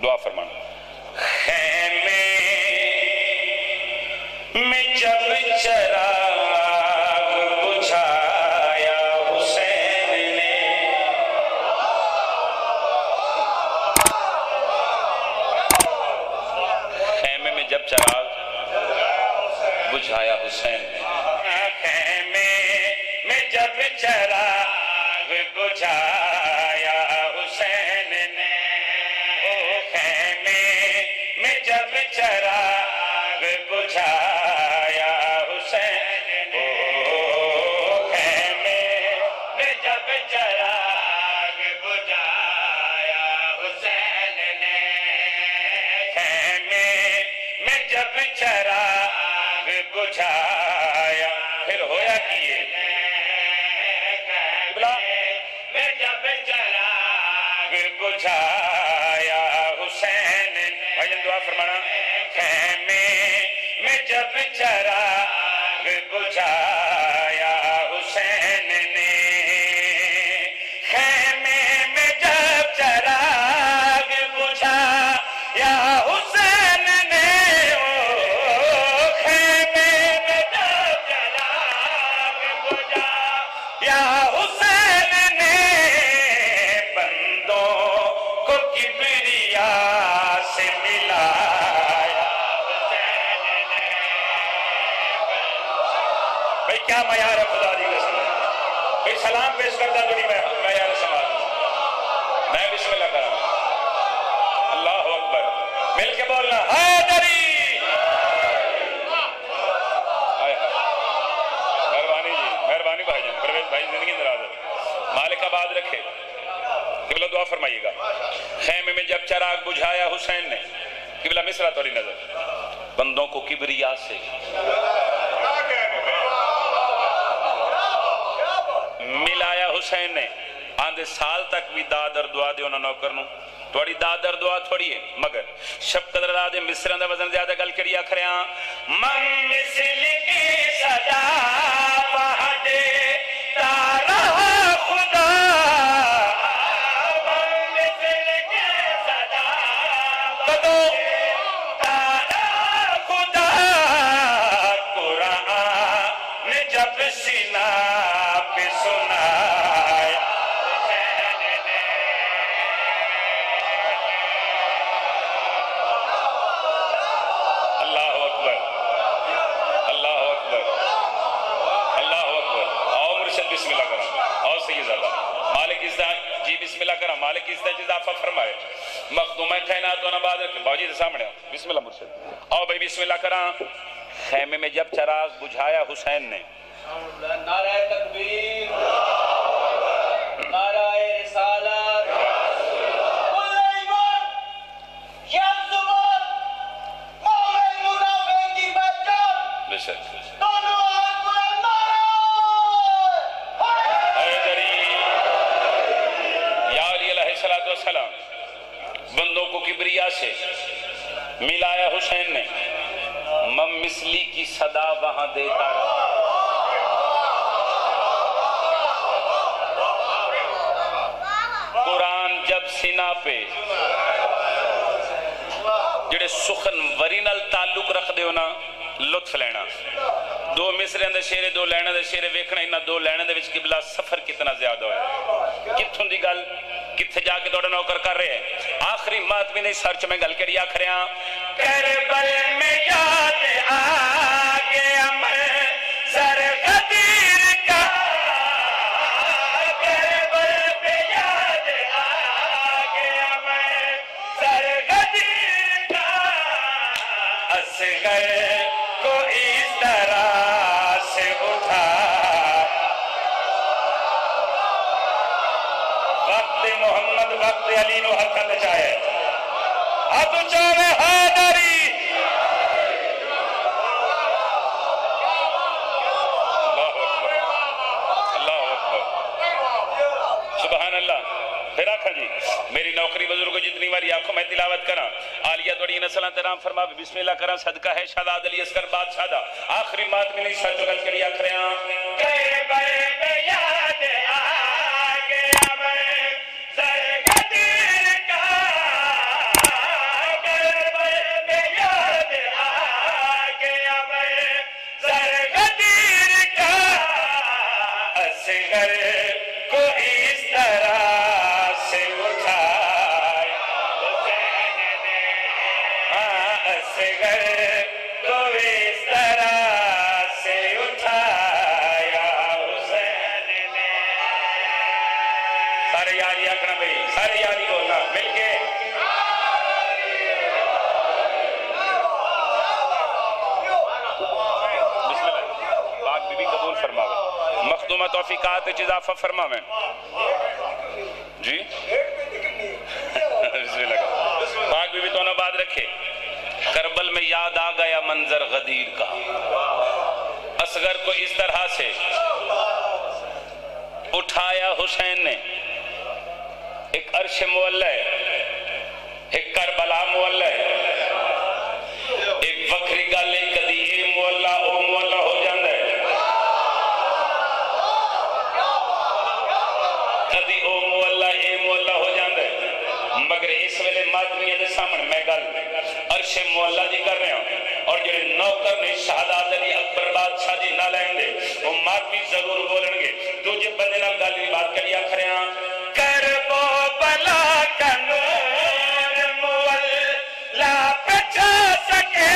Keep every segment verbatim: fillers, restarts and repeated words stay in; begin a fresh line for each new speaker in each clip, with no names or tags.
دعا فرمانا خیمے میں جب چراغ بجھایا حسین نے خیمے میں جب چراغ بجھایا حسین نے خیمے میں جب چراغ بجھایا حسین نے او خیمے میں جب چراغ بجھایا حسین نے او خیمے میں جب چراغ بجھایا حسین نے خیمے میں جب چراغ بجھایا پھر ہویا کیے میں جب چراغ بجھایا حسین بھائی دعا فرمانا خیمے میں جب چراغ بجھایا حسین نے خیمے میں جب چراغ بجھایا حسین نے او خیمے میں جب چراغ بجھایا حسین نے بندوں کو کبریا سے ملایا حسین نے بھئی کیا معیار ہے خدا دی قسم بھئی سلام پیش کرتا تھوڑی معیار سماج میں بسم اللہ کروں اللہ اکبر مل کے بولنا حیدری مہربانی جی مہربانی بھائی جان پرویز بھائی زندگی دراز ہے مالک آباد رکھے قبلہ دعا فرمائیے گا خیمے میں جب چراغ بجھایا حسین نے قبلہ مصرع توڑی نظر بندوں کو کبریا سے ملایا حسین نے آندھے سال تک بھی دادر دعا دے انہوں نوکر نو تھوڑی دادر دعا تھوڑی ہے مگر شب قدر دادے مصرہ دا وزن زیادہ گل کریہ کھریاں من مثل کی صدا پہدے تارا خدا من مثل کی صدا تارا خدا قرآن جب سینہ پہ سنایا اللہ اکبر اللہ اکبر اللہ اکبر آؤ مرشد بسم اللہ کرم آؤ سید اللہ مالک ازدہ جی بسم اللہ کرم مالک ازدہ جزافہ فرمائے مخدومہ کائنات و نباد رکھیں باوجی سے سامنے بسم اللہ مرشد آؤ بھائی بسم اللہ کرم خیمے میں جب چراغ بجھایا حسین نے
نعرہ تکبیر نعرہ رسالت کل ایمان یا زبان مومن منافق کی پہچان
بے شک
دونوں ہاتھ بلند نعرہ
حیدری یا علی علیہ السلام بندوں کو کبریا سے ملایا حسین نے مم مثلی کی صدا وہاں دیتا رہا قرآن جب سینہ پہ جڑے سخن ورینل تعلق رکھ دے ہونا لطف لینا دو مصرے اندے شیرے دو لینے دے شیرے ویکھنا انہا دو لینے دے وچ قبلہ سفر کتنا زیادہ ہویا کتھوں دی گل کتھے جا کے دوڑا نوکر کر رہے ہیں آخری مات بھی نہیں سرچ میں گل کریا کھریاں کربل میں یاد آگیا میں سر غدیر کا کربل میں یاد آگیا میں سر غدیر کا اصغر کو اس طرح سے اٹھا وقت محمد وقت علی نو حقت چاہے اب چاہے حیدری اللہ اکبر اللہ اکبر سبحان اللہ پھر آکھا جی میری نوکری بزرگوں جتنی باری آنکھوں میں تلاوت کرا آلیہ توڑی نسلان ترام فرما بسم اللہ کرا صدقہ ہے شاداد علی اسکر بادشاہ دا آخری مات میں نہیں سچ گل کری آخریاں کہے بے بے یاد آگیا میں سرگدیر کا بھئی سارے یاری بولنا مل کے بسم اللہ پاک بی بی قبول فرماوے مخدومہ توفیقات اضافہ فرماوے جی بسم اللہ پاک بی بی تو نہ بات رکھے کربل میں یاد آ گیا منظر غدیر کا اصغر کو اس طرح سے اٹھایا حسین نے ایک عرش مولع ایک کربلا مولع ایک وکری گالے کدی اے مولع او مولع ہو جاندہ ہے کدی او مولع اے مولع ہو جاندہ ہے مگر اس ویلے ماتمیہ دے سامنے میں گل عرش مولع دی کر رہے ہوں اور جو نوکر نے شہداد علی اکبر بادشاہ جی نہ لائیں گے وہ ماتمی ضرور بولن گے تجھے بندے نہ گالی بات کریا کھرے ہاں کربو بلا کا نور مولا پچھا سکے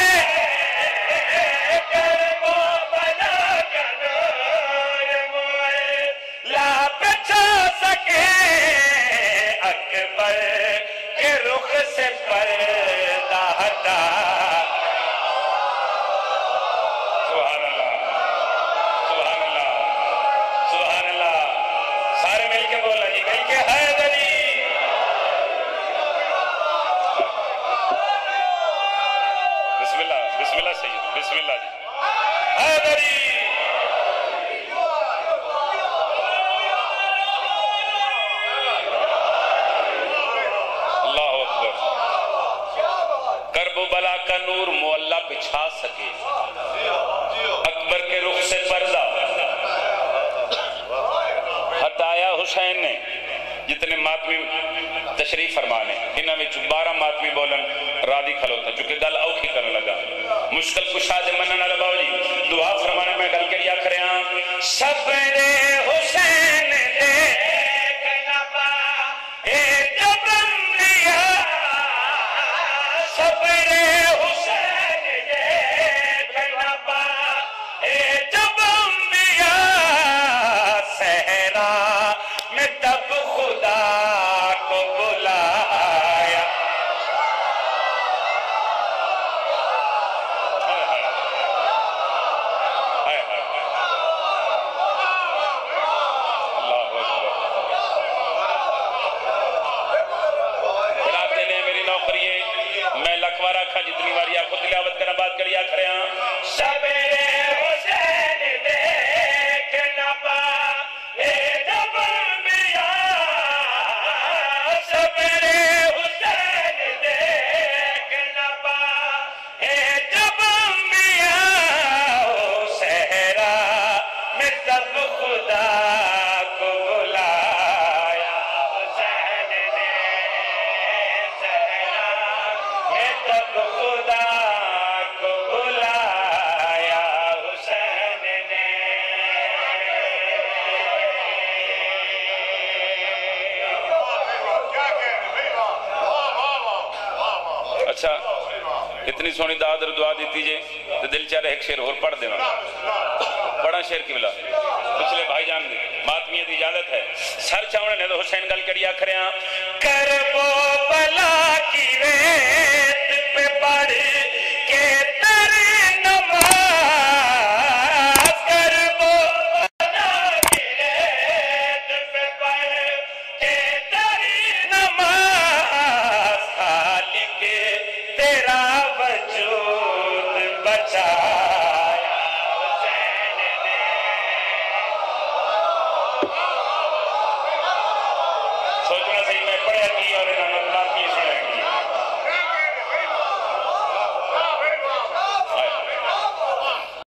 کربو بلا کا نور مولا پچھا سکے اکبر کے رخ سے پردہ ہٹا سبحان اللہ سبحان اللہ سبحان اللہ سارے مل کے بولا جی مل کے حیدری بسم اللہ بسم اللہ سید بسم اللہ جی حیدری کرب و بلا کا نور معلّہ بچھا سکے اکبر کے رخ سے پردہ ہٹایا حسین نے جتنے ماتمی تشریف فرمانے انہاں میں بارہ ماتمی بولن راضی کھلوتا چونکہ گل اوکھی کرنے لگا مشکل کشا دے منن علی باو جی دعا فرمانے میں گل کریا کرے ہاں صبر حسین دیکھ نبا اے جب انبیاء صبر حسین دیکھ نبا اے جب انبیاء صحرا میں تب خدا کو بلایا جتنی باری آپ کو تلاوت کرنا بات کریا کھڑے ہاں سبرے حسین دیکھ نبا اے جب انبیاء سبرے حسین دیکھ نبا اے جب انبیاء صحرا میں تب خدا کو بلایا حسین نے صحرا میں تب خدا کو بلایا حسین نے اچھا اتنی سونی داد اور دعا دیتی جے تو دل چاہ رہے ایک شیر اور پڑھ دینا بڑا شیر کی بلا پچھلے بھائی جان دی ماتمیہ دی اجازت ہے سر چاونے نے تو حسین گل کریا کھرے ہاں کر